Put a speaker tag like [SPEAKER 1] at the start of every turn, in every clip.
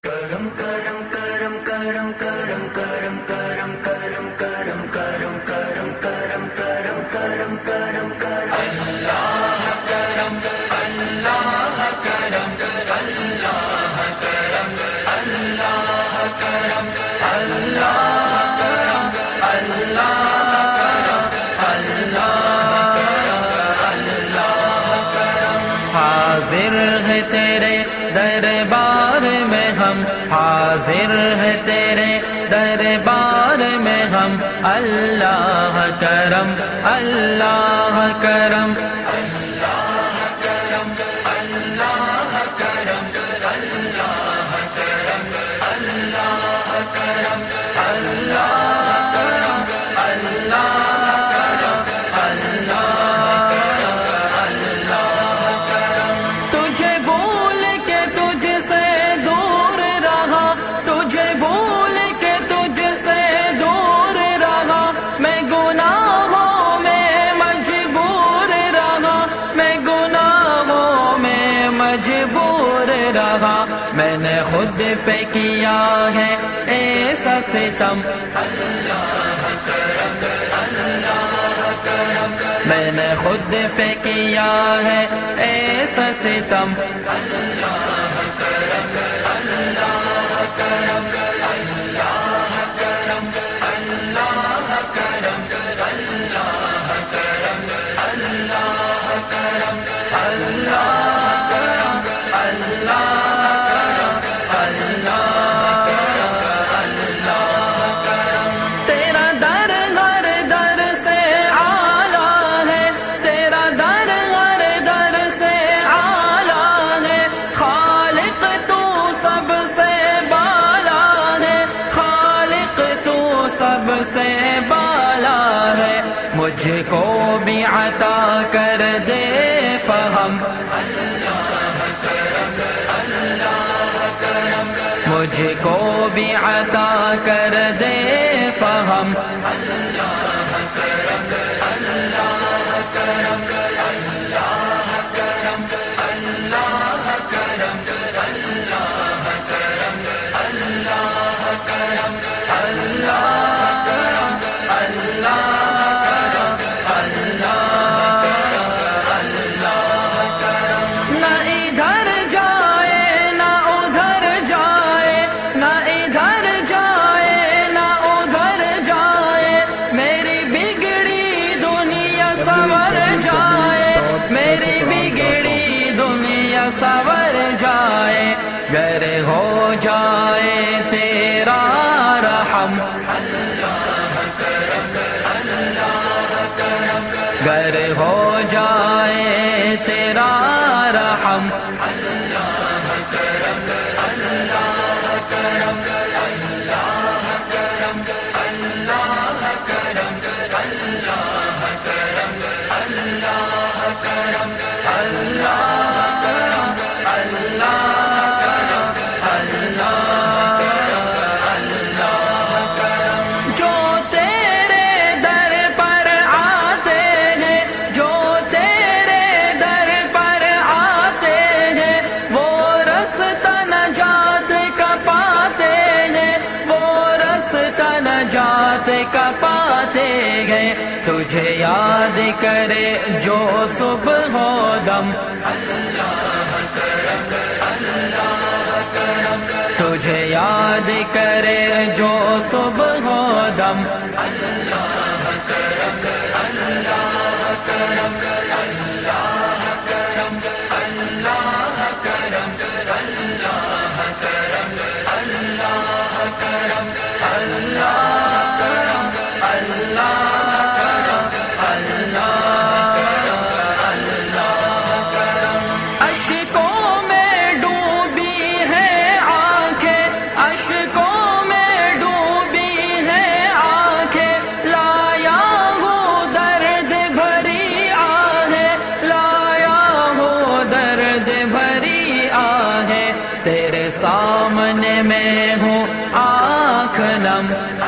[SPEAKER 1] کرم کرم کرم کرم کرم کرم کرم کرم کرم کرم کرم کرم کرم کرم کرم کرم اللہ کرم اللہ کرم اللہ کرم اللہ کرم اللہ کرم اللہ کرم
[SPEAKER 2] حاضر ہے تیرے دربار میں ہم، حاضر ہے تیرے دربار میں ہم، اللہ کرم اللہ کرم
[SPEAKER 1] اللہ کرم اللہ کرم اللہ کرم اللہ کرم اللہ کرم اللہ کرم
[SPEAKER 2] تجھے بھول کے تجھ سے دور رہا، تجھے بھول کے تجھ سے دور رہا، میں گناہوں میں مجبور رہا، میں گناہوں میں مجبور رہا، میں نے خود پہ کیا ہے ایسا ستم، میں نے خود پہ کیا ہے ایسا ستم، تیرا در ہر در سے اعلیٰ ہے، تیرا در ہر در سے اعلیٰ ہے، خالق تو سب سے بالا ہے، خالق تو سب سے بالا ہے، مجھ کو بھی عطا کر دے فہم، مجھ کو بھی عطا کر دے فہم، نہ ادھر جائے نہ ادھر جائے، نہ ادھر جائے نہ ادھر جائے، میری بگڑی دنیا سنور جائے، میری بگڑی دنیا سنور جائے، گر ہو جائے تیرا رحم، گر ہو جائے تیرا رحم، جو تیرے در پر آتے ہیں، جو تیرے در پر آتے ہیں، وہ رستہ نجات کا پاتے ہیں، وہ رستہ نجات کا پاتے ہیں، تجھے یاد کرے جو صبح و دم، تجھے یاد کرے جو صبح و دم، اشکوں میں ڈوبی ہے آنکھیں، اشکوں میں ڈوبی ہے آنکھیں، لایا ہوں درد بھری آہیں، لایا ہوں درد بھری آہیں، تیرے سامنے میں ہوں آنکھ نم،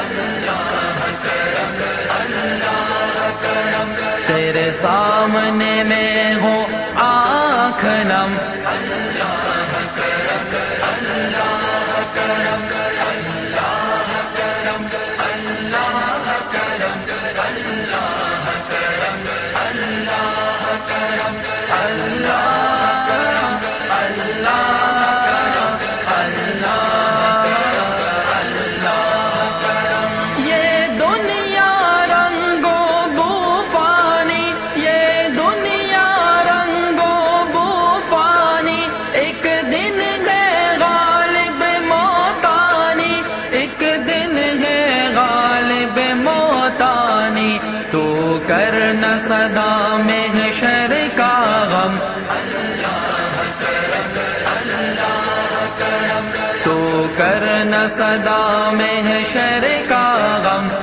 [SPEAKER 2] تیرے سامنے میں ہوں آنکھ نم، صدا محشر کا غم